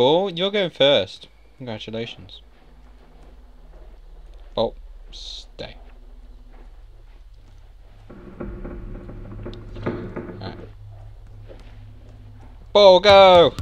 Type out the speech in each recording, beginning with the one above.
Ball, you're going first. Congratulations. Ball, stay. Alright. Ball, go!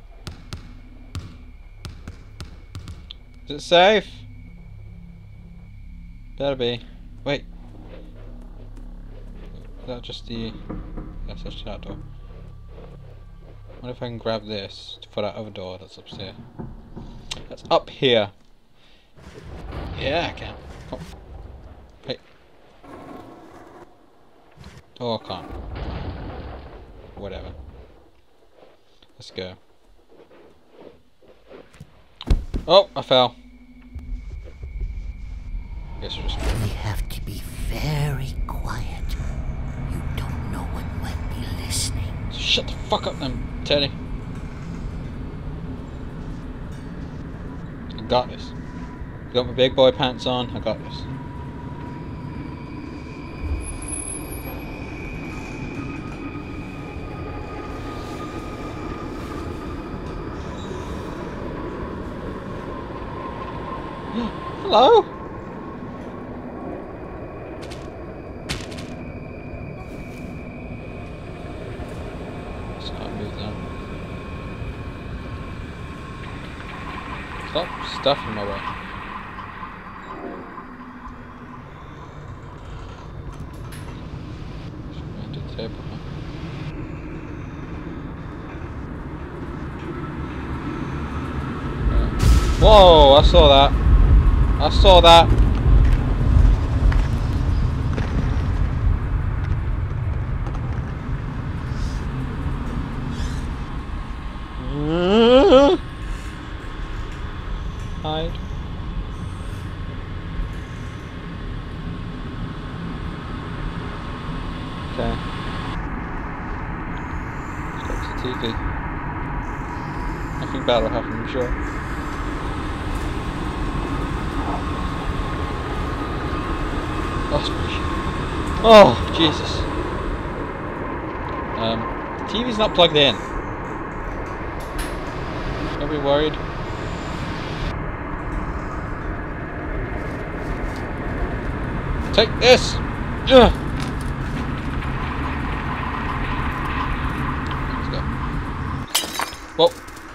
Is it safe? Better be. Wait. Is that just the... Yes, that's that door. I wonder if I can grab this for that other door that's upstairs. That's up here. Yeah, I can. Oh. Hey. Oh, I can't. Whatever. Let's go. Oh, I fell. Guess we're just... We have to be very quiet. You don't know what might be listening. Shut the fuck up then, Teddy. I got this. Got my big boy pants on, I got this. Hello? Just can't move that. Stop stuffing my way. Should be under the table, huh? Whoa, I saw that. I saw that. Hide. Okay. Let's go to TV. Nothing bad will happen, I'm sure. Oh, Jesus. The TV's not plugged in. Don't be worried. Take this! Ugh. Let's go. Whoa.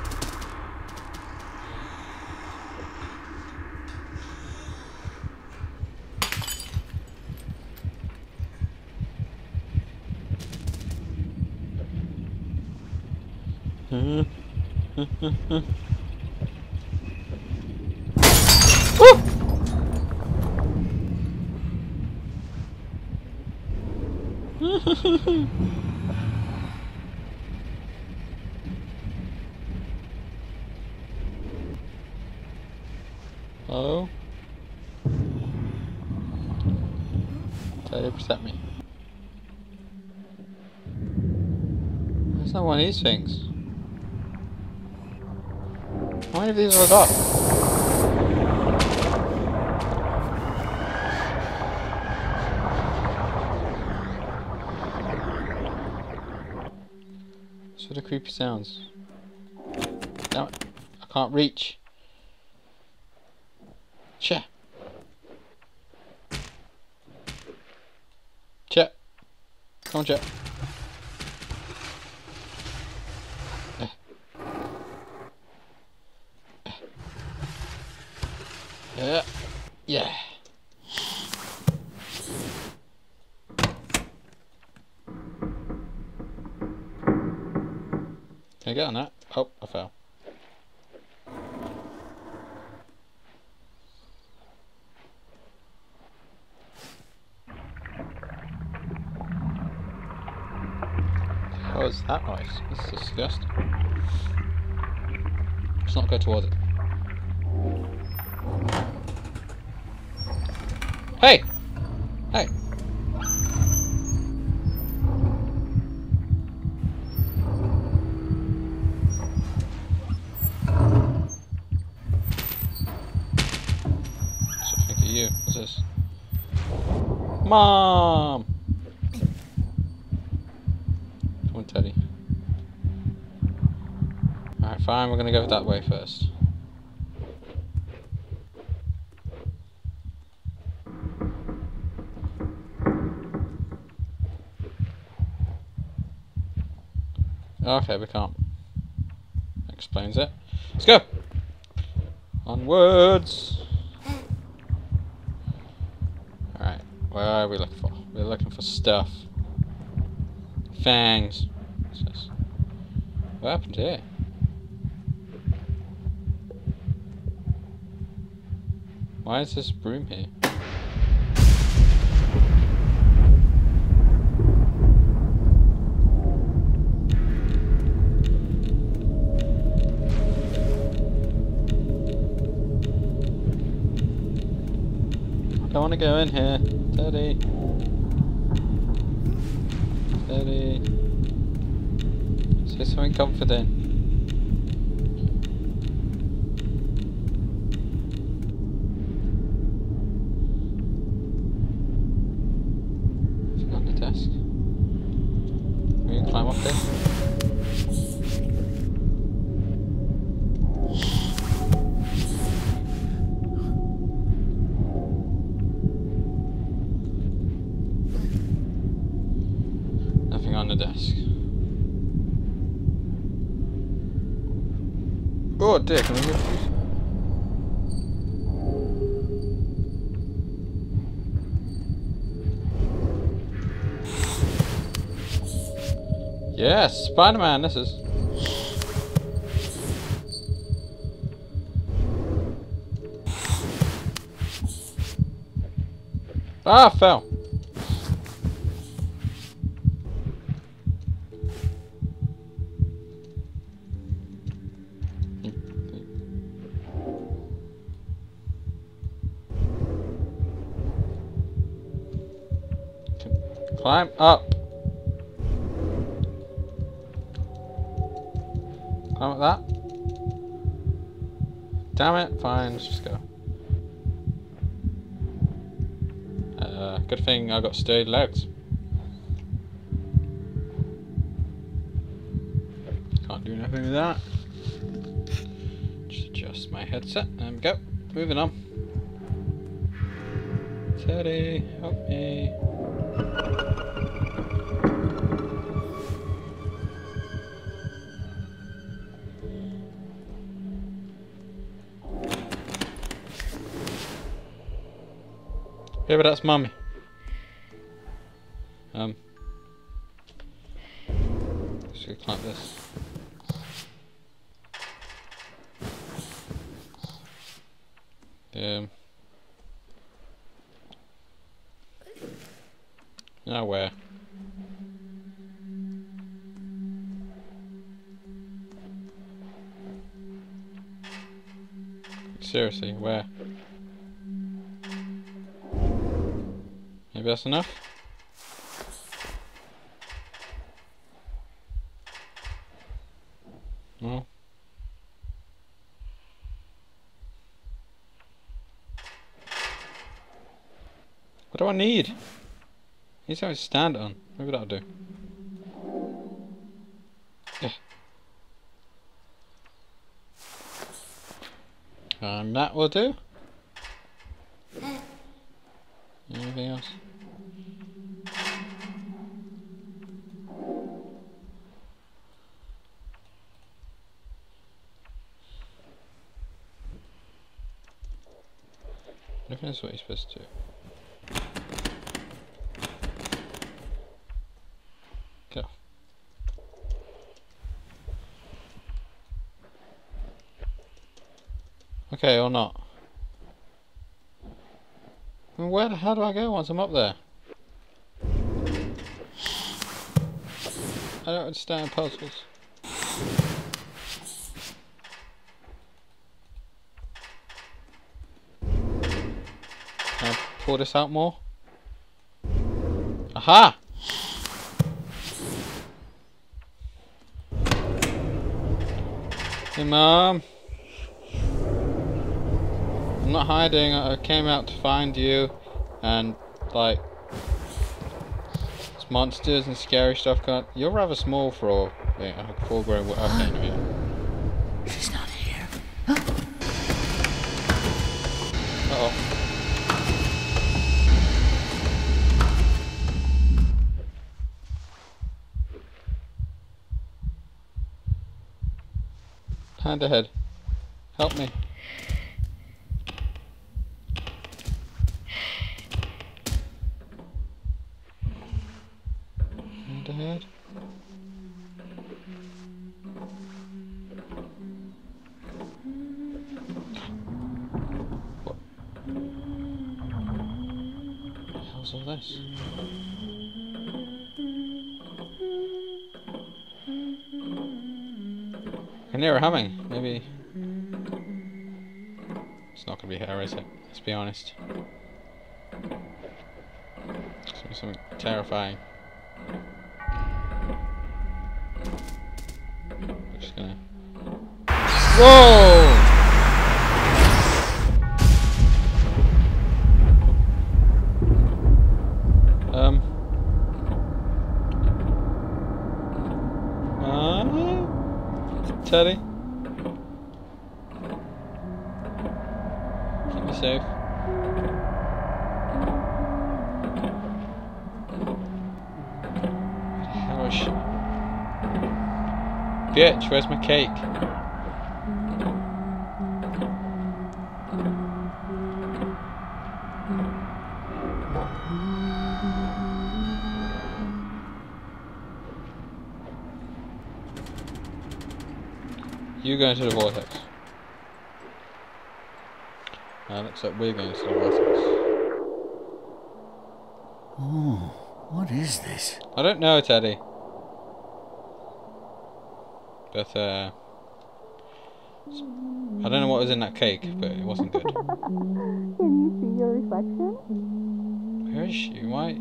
Hello? Teddy, protect me. It's not one of these things. How many of these have I got? What's with the creepy sounds? Damn it, I can't reach. Che. Che. Come on, Che. Yeah. Yeah. Can I get on that? Oh, I fell. What was that noise? That's disgusting. Let's not go towards it. Hey! Hey! What's I think of you? What's this? Mom! Come on, Teddy. Alright, Fine, we're gonna go that way first. Okay, we can't. Explains it. Let's go! Onwards! Alright, where are we looking for? We're looking for stuff. Fangs. What's this? What happened here? Why is this broom here? I don't want to go in here. Steady. Steady. Say something comforting. Nothing on the desk. Can you climb up this? On the desk. Oh dear, can we get these? Yes, Spider-Man, this is. Ah, I fell. Climb up. Climb up that. Damn it. Fine, let's just go. Good thing I got sturdy legs. Can't do nothing with that. Just adjust my headset. There we go. Moving on. Teddy, help me. Yeah, but that's Mummy. Just climb this. Now where? Seriously, where? Maybe that's enough? No. What do I need? I need something to stand on. Maybe that'll do. Yeah. And that will do. Anything else? I think that's what you're supposed to do. Go. Okay, or not. Well, where the hell do I go once I'm up there? I don't understand puzzles. Can I pull this out more? Aha! Hey Mom! I'm not hiding, I came out to find you and like it's monsters and scary stuff. You're rather small for a full grown. Okay, no, yeah. Hand ahead. Help me. Hand ahead. What the hell's all this? I can hear her humming. Maybe it's not gonna be her, is it? Let's be honest. It's gonna be something terrifying. I'm just gonna. Whoa! Teddy? Keep me safe. How is she? Bitch, where's my cake? You go into the vortex. Looks like we're going to the vortex. Oh, what is this? I don't know, Teddy. But, I don't know what was in that cake, but it wasn't good. Can you see your reflection? Where is she? Why?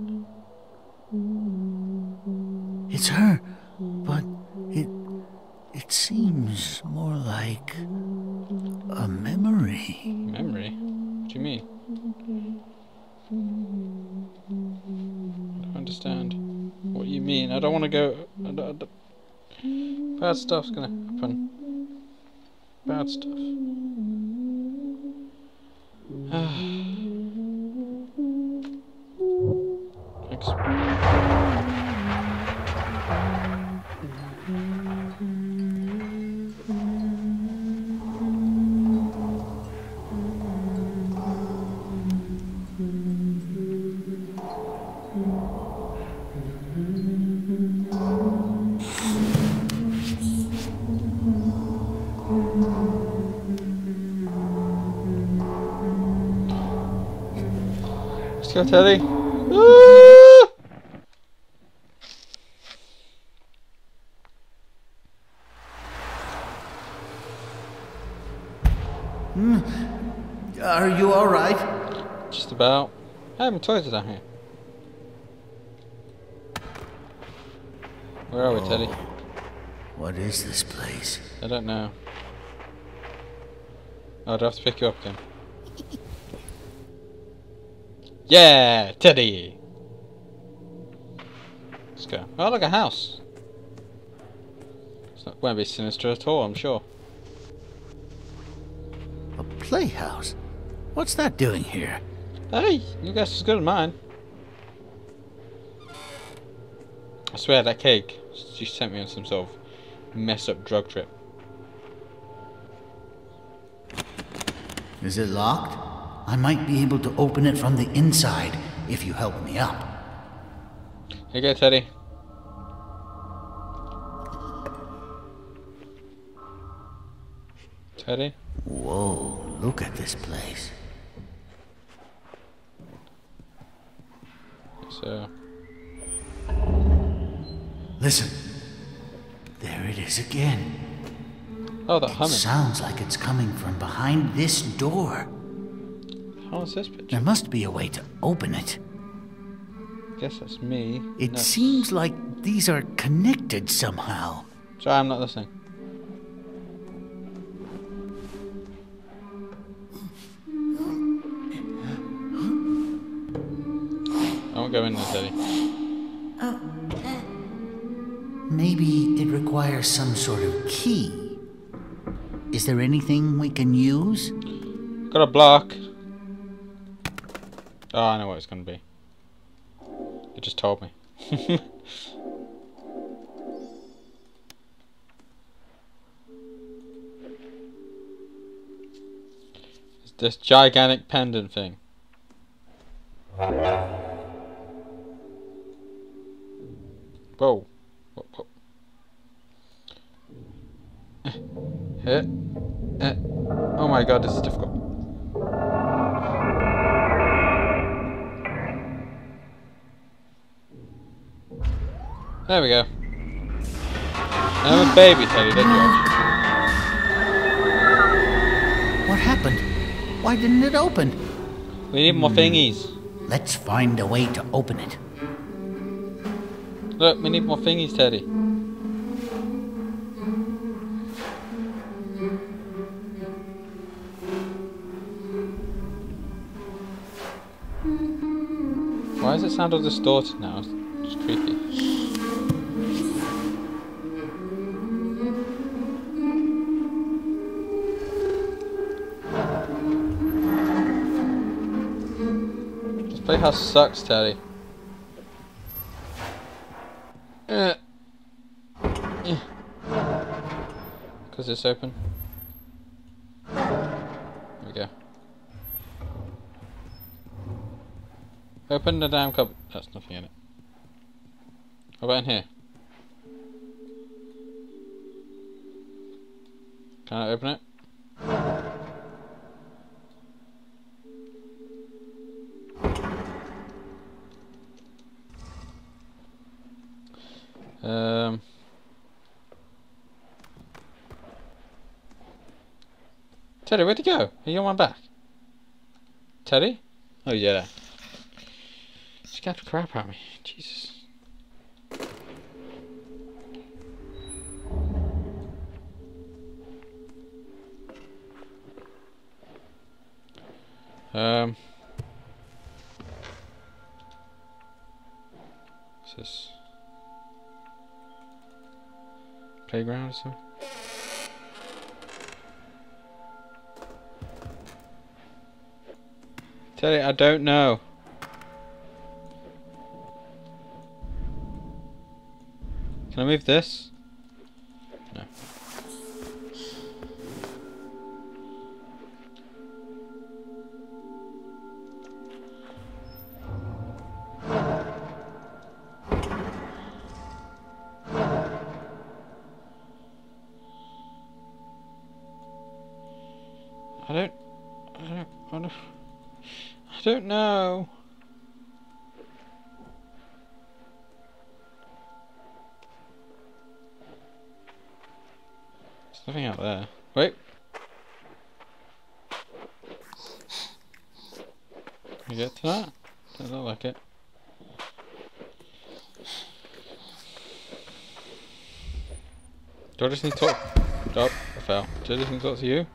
It's her, but it seems more like a memory. Memory? What do you mean? I don't understand what you mean. I don't want to go. Bad stuff's gonna happen. Bad stuff. Thanks. Let's go, Teddy. Are you all right? Just about. I have a toilet down here. Where are we, Teddy? What is this place? I don't know. Oh, do I have to pick you up again? Yeah, Teddy! Let's go. Oh, look, a house. It's not won't be sinister at all, I'm sure. A playhouse? What's that doing here? Hey, your guess is good as mine. I swear that cake, she sent me on some sort of messed up drug trip. Is it locked? I might be able to open it from the inside if you help me up. Here you go, Teddy. Teddy? Whoa, look at this place. So... Listen. There it is again. oh, that It humming. sounds like it's coming from behind this door. How is this picture? There must be a way to open it. Guess that's me. It No. seems like these are connected somehow. Sorry, I'm not listening. I won't go in there, Teddy. Maybe it requires some sort of key. Is there anything we can use? Got a block. Oh, I know what it's going to be. You just told me. this gigantic pendant thing. Whoa. Whoa. Oh my god, this is difficult. There we go. I'm a baby, Teddy, don't you? What happened? Why didn't it open? We need more thingies. Let's find a way to open it. Look, we need more thingies, Teddy. Why does it sound all distorted now? It's creepy. This playhouse sucks, Teddy. Because it's open. There we go. Open the damn cupboard. That's nothing in it. How about in here? Can I open it? Teddy, where'd you go? Are you on my back? Teddy? Oh yeah. Scared the crap out of me. Jesus. What's this? Playground or something? Teddy, I don't know. Can I move this? No. I don't know. There's nothing out there. Wait. Can we get to that? Doesn't look like it. Do I just need to talk? Oh, I fell. Do I just need to talk to you?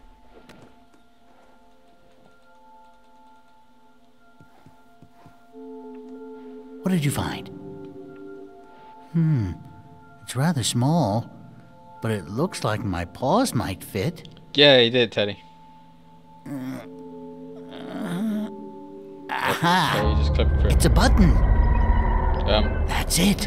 What did you find? It's rather small, but it looks like my paws might fit. Yeah, you did, Teddy. Aha! Okay, you just clip it through. It's a button. That's it.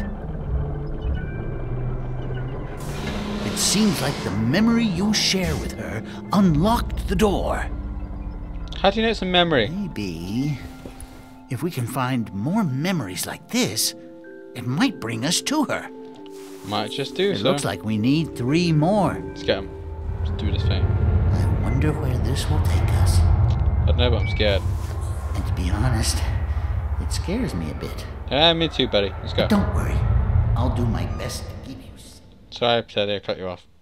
It seems like the memory you share with her unlocked the door. How do you know it's a memory? Maybe if we can find more memories like this, it might bring us to her. Might just do It so. looks like we need 3 more. Let's get him. Let's do this thing. I wonder where this will take us. I don't know, but I'm scared. And to be honest, it scares me a bit. Yeah, me too, buddy. Let's go. But don't worry. I'll do my best to keep you safe. Sorry, Teddy, I cut you off.